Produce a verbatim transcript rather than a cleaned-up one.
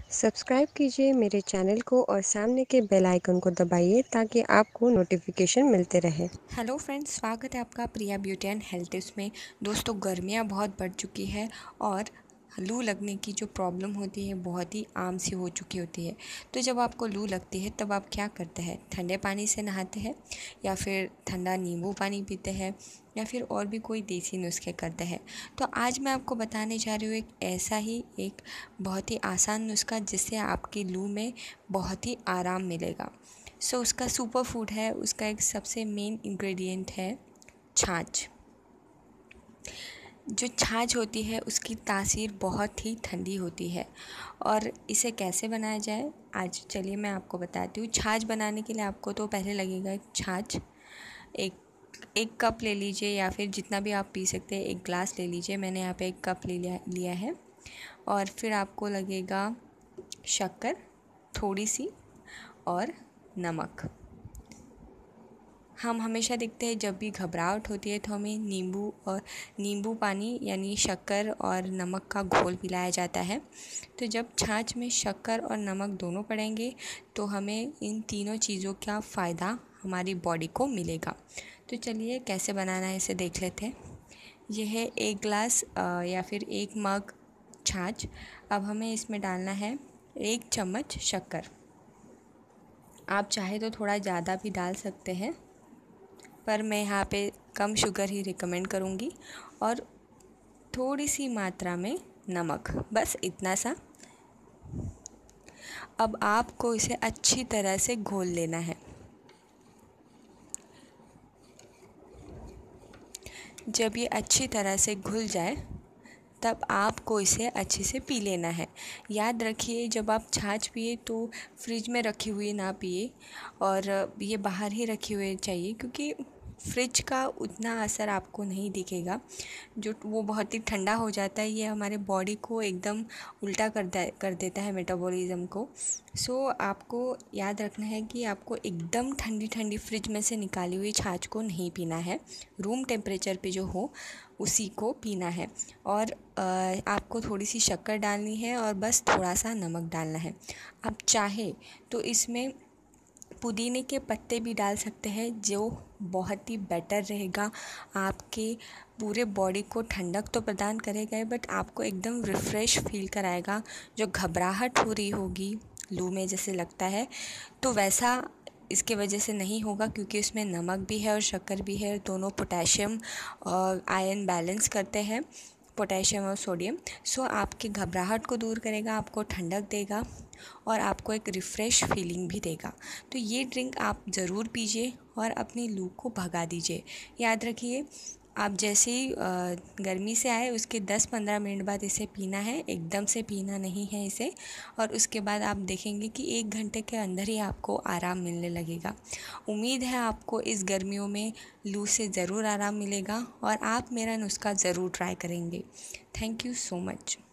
Subscribe कीजिए मेरे channel को और सामने के बेल आइकन को दबाइए ताकि आपको नोटिफिकेशन मिलते रहे। हेलो फ्रेंड्स, स्वागत है आपका Priya beauty and health tips में। दोस्तों, गर्मियाँ बहुत बढ़ चुकी है और लू लगने की जो प्रॉब्लम होती है बहुत ही आम सी हो चुकी होती है। तो जब आपको लू लगती है तब आप क्या करते हैं? ठंडे पानी से नहाते हैं या फिर ठंडा नींबू पानी पीते हैं या फिर और भी कोई देसी नुस्खे करते हैं। तो आज मैं आपको बताने जा रही हूँ एक ऐसा ही एक बहुत ही आसान नुस्खा जिससे आपकी लू में बहुत ही आराम मिलेगा। सो so, उसका सुपर फूड है, उसका एक सबसे मेन इंग्रेडिएंट है छाछ। जो छाछ होती है उसकी तासीर बहुत ही ठंडी होती है और इसे कैसे बनाया जाए आज चलिए मैं आपको बताती हूँ। छाछ बनाने के लिए आपको तो पहले लगेगा एक छाछ। एक एक कप ले लीजिए या फिर जितना भी आप पी सकते हैं, एक ग्लास ले लीजिए। मैंने यहाँ पे एक कप ले लिया लिया है। और फिर आपको लगेगा शक्कर थोड़ी सी और नमक। हम हमेशा देखते हैं जब भी घबराहट होती है तो हमें नींबू और नींबू पानी यानी शक्कर और नमक का घोल पिलाया जाता है। तो जब छाछ में शक्कर और नमक दोनों पड़ेंगे तो हमें इन तीनों चीज़ों का फ़ायदा हमारी बॉडी को मिलेगा। तो चलिए कैसे बनाना है इसे देख लेते हैं। यह है एक गिलास या फिर एक मग छाछ। अब हमें इसमें डालना है एक चम्मच शक्कर। आप चाहे तो थोड़ा ज़्यादा भी डाल सकते हैं, पर मैं यहाँ पे कम शुगर ही रिकमेंड करूँगी। और थोड़ी सी मात्रा में नमक, बस इतना सा। अब आपको इसे अच्छी तरह से घोल लेना है। जब ये अच्छी तरह से घुल जाए तब आपको इसे अच्छे से पी लेना है। याद रखिए, जब आप छाछ पिए तो फ्रिज में रखी हुई ना पिए और ये बाहर ही रखे हुए चाहिए, क्योंकि फ्रिज का उतना असर आपको नहीं दिखेगा। जो वो बहुत ही ठंडा हो जाता है, ये हमारे बॉडी को एकदम उल्टा कर दे कर देता है, मेटाबॉलिज्म को। सो आपको याद रखना है कि आपको एकदम ठंडी ठंडी फ्रिज में से निकाली हुई छाछ को नहीं पीना है। रूम टेम्परेचर पे जो हो उसी को पीना है। और आपको थोड़ी सी शक्कर डालनी है और बस थोड़ा सा नमक डालना है। आप चाहे तो इसमें पुदीने के पत्ते भी डाल सकते हैं, जो बहुत ही बेटर रहेगा। आपके पूरे बॉडी को ठंडक तो प्रदान करेगा बट आपको एकदम रिफ़्रेश फील कराएगा। जो घबराहट हो रही होगी लू में जैसे लगता है, तो वैसा इसके वजह से नहीं होगा, क्योंकि उसमें नमक भी है और शक्कर भी है। दोनों पोटेशियम और आयरन बैलेंस करते हैं, पोटेशियम और सोडियम। सो आपकी घबराहट को दूर करेगा, आपको ठंडक देगा और आपको एक रिफ़्रेश फीलिंग भी देगा। तो ये ड्रिंक आप ज़रूर पीजिए और अपनी लू को भगा दीजिए। याद रखिए, आप जैसे ही गर्मी से आए उसके दस पंद्रह मिनट बाद इसे पीना है, एकदम से पीना नहीं है इसे। और उसके बाद आप देखेंगे कि एक घंटे के अंदर ही आपको आराम मिलने लगेगा। उम्मीद है आपको इस गर्मियों में लू से ज़रूर आराम मिलेगा और आप मेरा नुस्खा ज़रूर ट्राई करेंगे। Thank you so much.